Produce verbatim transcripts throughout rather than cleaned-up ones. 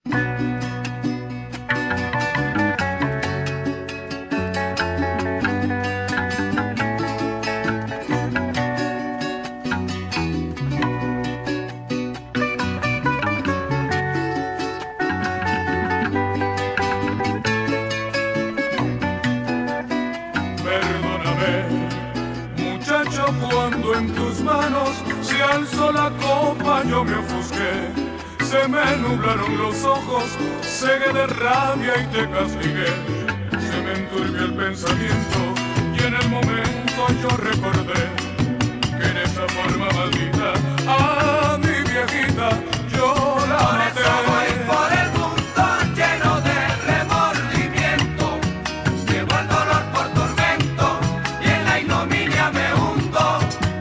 Cuando en tus manos se alzó la copa yo me ofusqué, se me nublaron los ojos, cegué de rabia y te castigué, se me enturbió el pensamiento y en el momento yo recordé que en esa forma maldita a mi viejita yo la por maté. Eso voy por el mundo lleno de remordimiento, llevo el dolor por tormento y en la ignominia me hundo.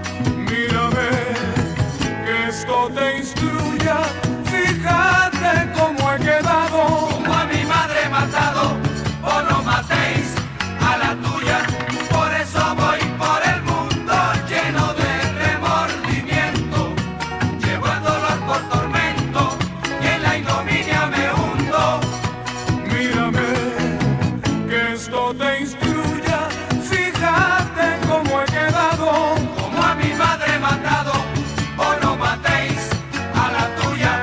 Esto te instruya, fíjate cómo he quedado. Como a mi madre he matado, o no matéis a la tuya. Por eso voy por el mundo lleno de remordimiento. Llevo el dolor por tormento y en la ignominia me hundo. Mírame, que esto te instruya, fíjate cómo he quedado. Como a mi madre he matado, o no matéis a la tuya.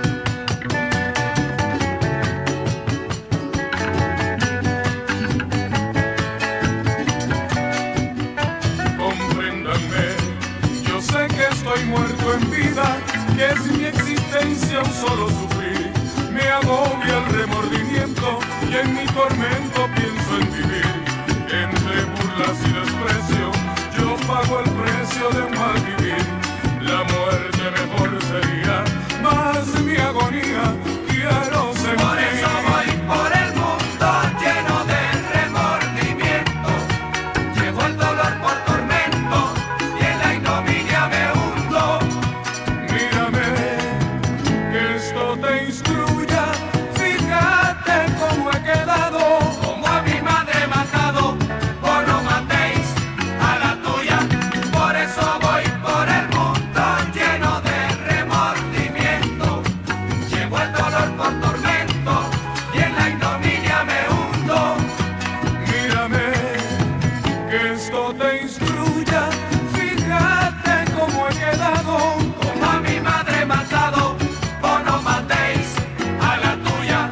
Compréndanme, yo sé que estoy muerto en vida, que es mi existencia un solo sufrir. Me agobia el remordimiento y en mi tormento pienso en vivir. Entre burlas y desprecio, yo pago el precio de un mal vivir. La muerte mejor sería, más mi agonía quiero sentir. Por eso voy por el mundo lleno de remordimiento. Llevo el dolor por tormento y en la ignominia me hundo. Mírame, que esto te instruya, fíjate cómo he quedado. Como a mi madre he matado, o no matéis a la tuya. Por eso voy por el mundo lleno de remordimiento. Llevo el dolor por tormento y en la ignominia me hundo. Mírame, que esto te instruya, fíjate cómo he quedado. Como a mi madre he matado, o no matéis a la tuya.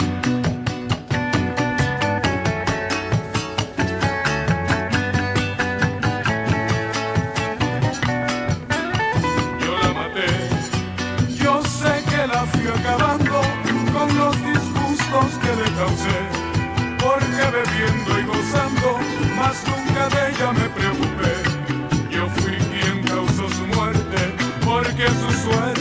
Yo la maté, yo sé que la fui acabando con los disgustos que le causé, porque bebiendo y gozando, más nunca de ella me preocupé. Yo fui quien causó su muerte, porque su suerte